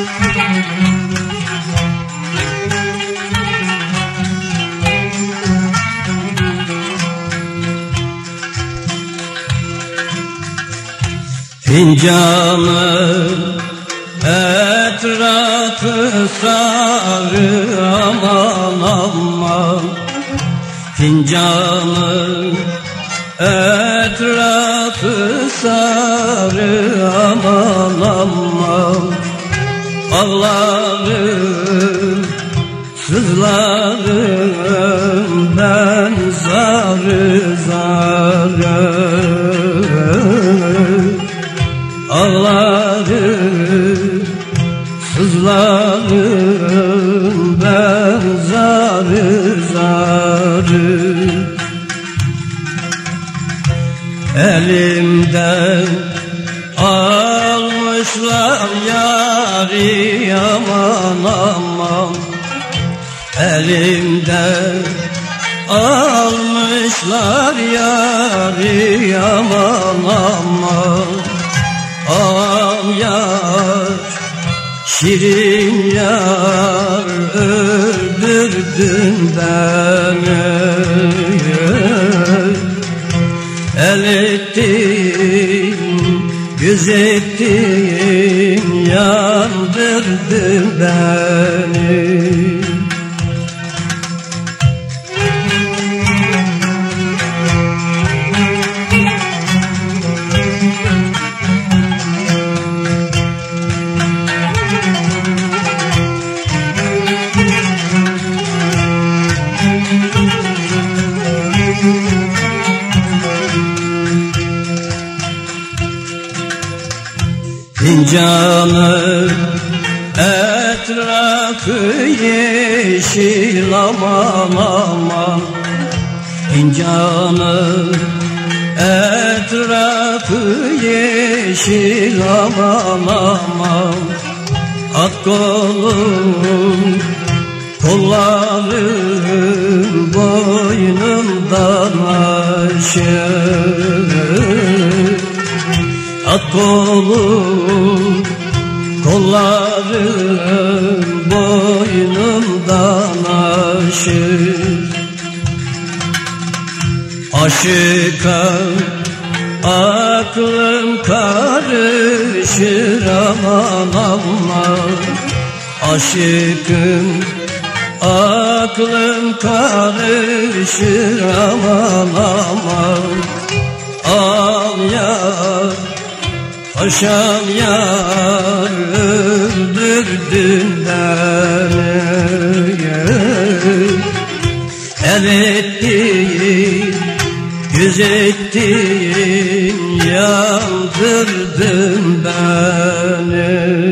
Fincanın etrafı sarı aman aman, fincanın etrafı sarı aman aman, ağlarım sızlarım ben zarı zarı, ağlarım sızlarım ben zarı zarı. Elimden almışlar yâri aman aman, elimden almışlar yâri aman aman. Ağam yar, şirin yar, öldürdün beni. El ettin, yüz ettin, yandırdın beni. Fincanın etrafı yeşil aman aman, fincanın etrafı yeşil aman aman. At kolum, kollarım boynumdan aşır. At kolum, kollarım boynumdan aşır. Aşıka aklım karışır aman aman, aşıkım aklım karışır aman aman. Al yar, paşam yar, öldürdün beni. El ettin, yüz ettin, yandırdın beni.